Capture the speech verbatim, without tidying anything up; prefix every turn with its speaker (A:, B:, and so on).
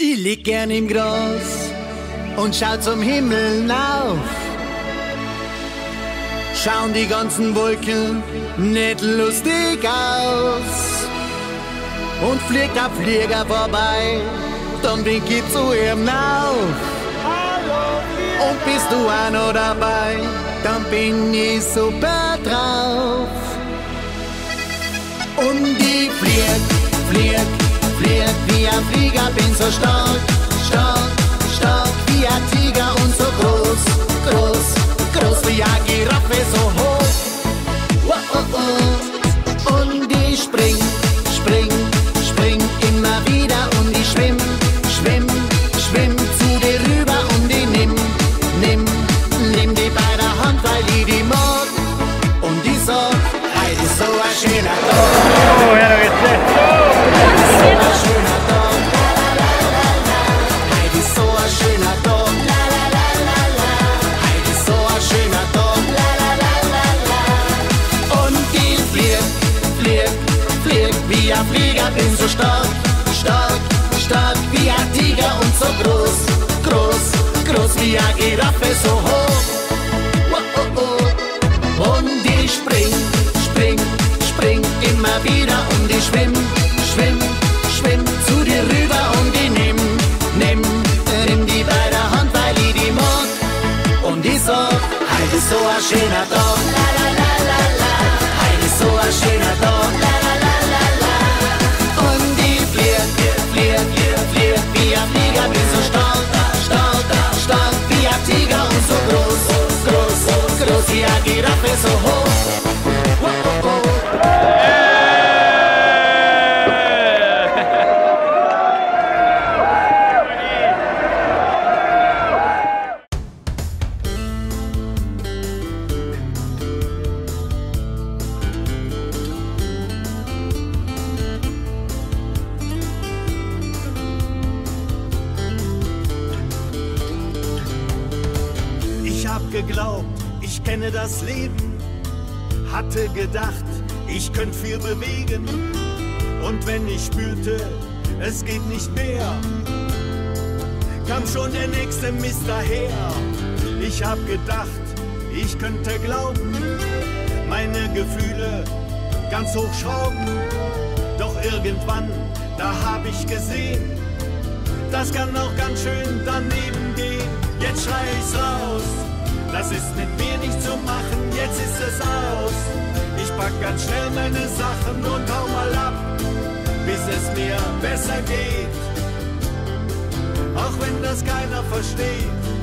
A: Ich lieg gern im Gras und schau zum Himmel hinauf. Schauen die ganzen Wolken nicht lustig aus. Und fliegt ein Flieger vorbei, dann wink ich zu ihm auf. Und bist du auch noch dabei, dann bin ich super drauf. Und ich flieg, flieg, flieg wie ein Flieger, bin so stark, stark, stark wie ein Tiger und so groß, groß, groß wie eine Giraffe, so hoch. Oh, oh, oh. Und ich spring, spring, spring immer wieder und ich schwimm, schwimm, schwimm zu dir rüber und ich nimm, nimm, nimm die bei der Hand, weil ich die mag. Und ich sag, heute ist so ein schöner Tag.
B: Oh, ja, da geht's schlecht.
A: Heute ist so ein schöner Tag. Heute ist so ein schöner Tag. Heute ist so ein schöner Tag. Und ich flieg, flieg, flieg wie ein Flieger, bin so stark, stark, stark wie ein Tiger und so groß, groß, groß wie eine Giraffe, so hoch. Oh, oh, oh. Und ich spring, spring, spring immer wieder und ich schwimm, schwimm, schwimm zu dir rüber und ich nimm, nimm, nimm die bei der Hand, weil ich die mag. Und ich sag, heute ist so ein schöner Tag. La, la, la, la, la. Heute ist so ein schöner Tag. La, la, la, la, la. Und ich flieg, flieg, flieg wie ein Flieger, bin so stark, stark, stark wie ein Tiger und so groß, groß, groß wie eine Giraffe, so hoch. Oh, oh, oh.
C: Ich hab geglaubt, ich kenne das Leben, hatte gedacht, ich könnte viel bewegen. Und wenn ich spürte, es geht nicht mehr, kam schon der nächste Mist daher. Ich hab gedacht, ich könnte glauben, meine Gefühle ganz hoch schrauben. Doch irgendwann, da hab ich gesehen, das kann auch ganz schön daneben gehen. Jetzt schrei ich's raus, das ist mit mir nicht zu machen, jetzt ist es aus. Ich pack ganz schnell meine Sachen und hau mal ab, bis es mir besser geht. Auch wenn das keiner versteht.